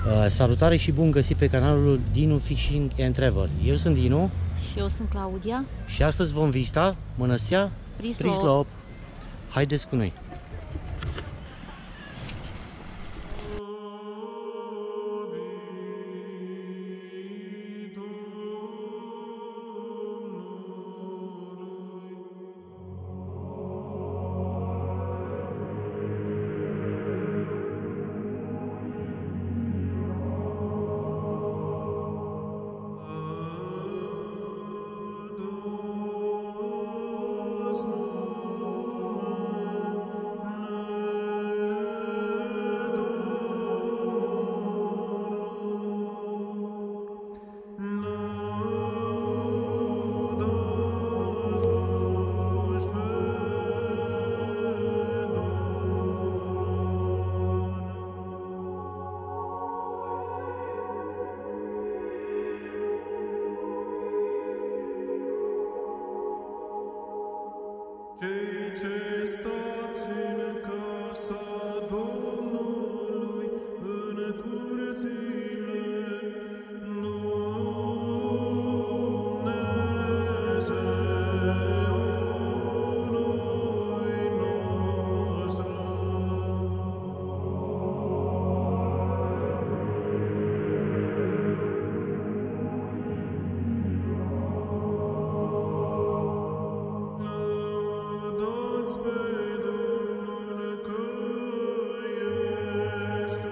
Salutare și bun găsit pe canalul Dinu Fishing and Travel. Eu sunt Dinu și eu sunt Claudia și astăzi vom vizita Mănăstirea Prislop. Haideți cu noi! Cei ce stați în casa Domnului, în curțile Dumnezeului nostru. Lăudați pe Domnul că este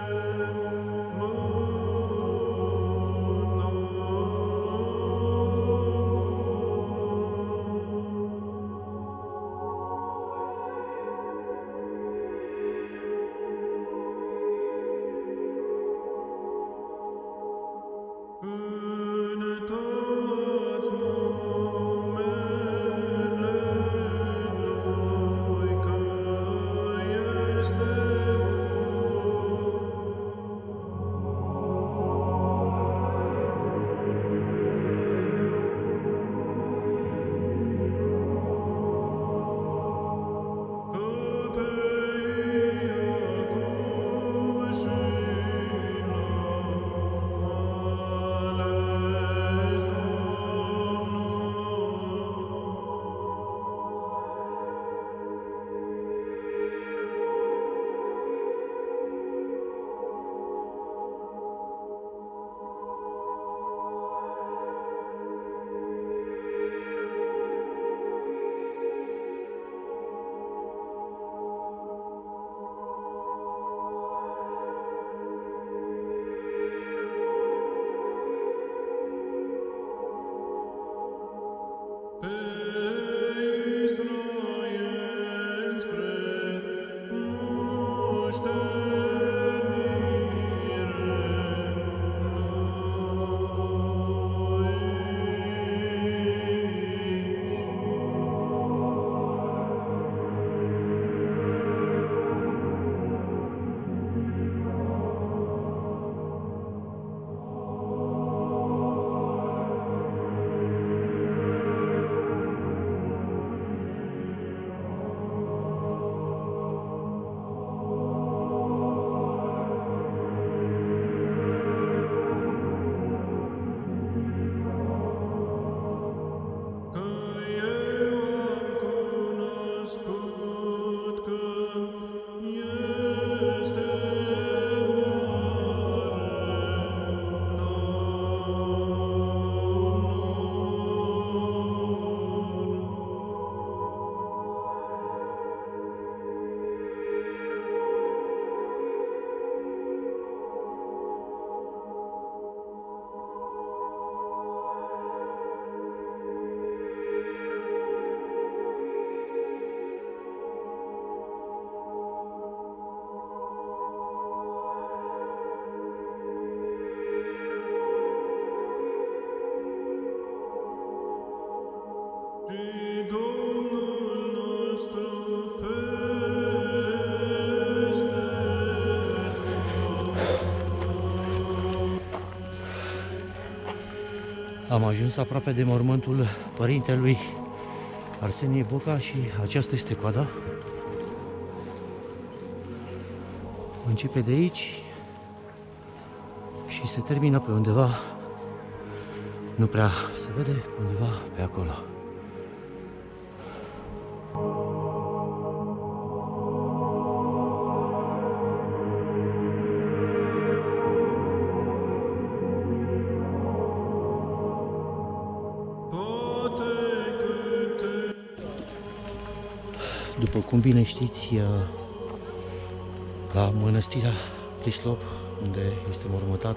Cântați numele Lui că este că pe Iacov și ales pe Israel spre că eu am cunoscut că este și Domnul nostru peste Am ajuns aproape de mormântul părintelui Arsenie Boca și aceasta este coada. Începe de aici Și se termină pe undeva, nu prea se vede, pe undeva pe acolo. După cum bine știți, la mănăstirea Prislop, unde este mormântat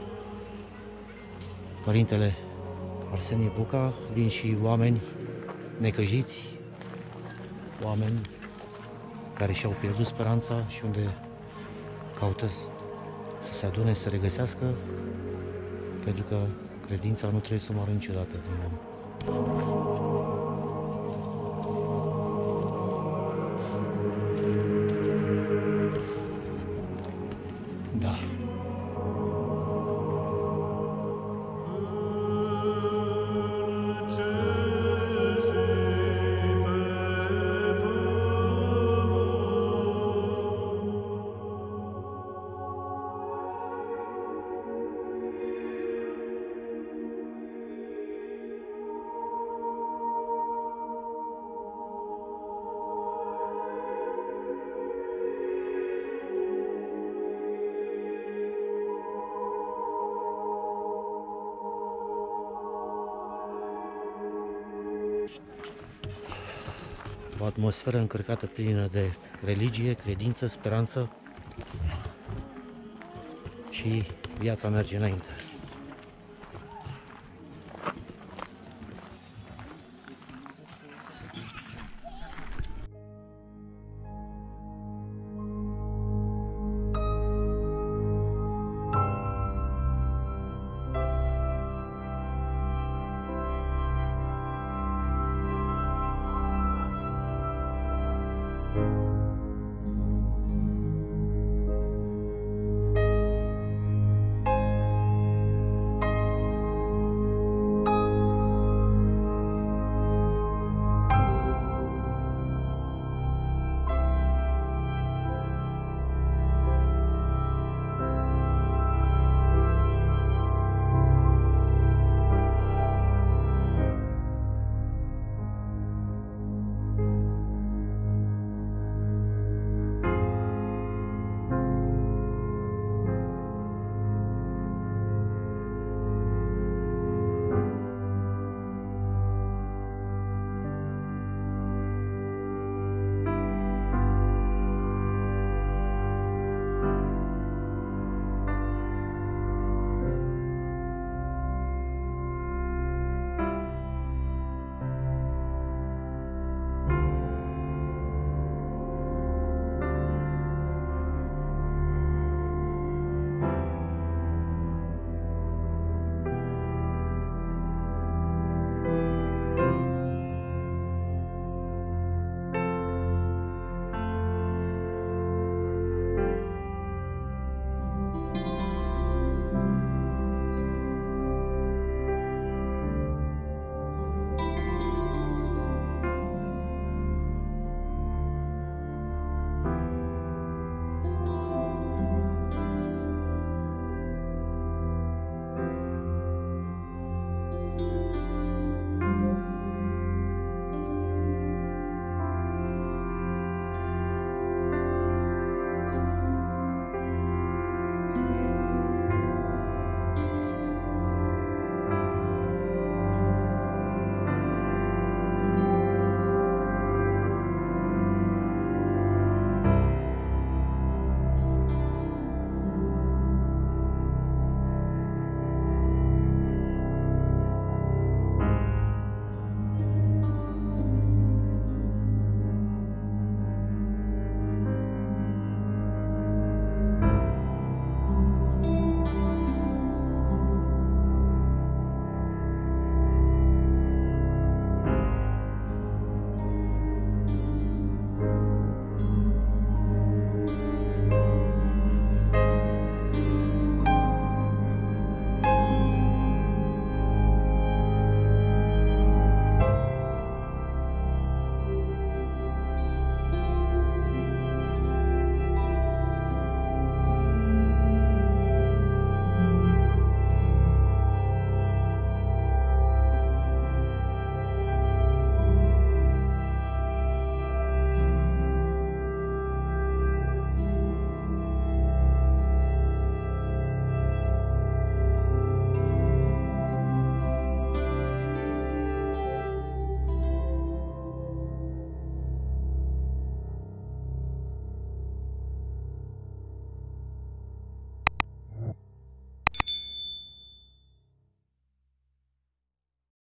părintele Arsenie Boca, vin și oameni necăjiți, oameni care și-au pierdut speranța și unde caută să se adune, să se regăsească, pentru că credința nu trebuie să moară niciodată din om. Da. O atmosferă încărcată, plină de religie, credință, speranță și viața merge înainte.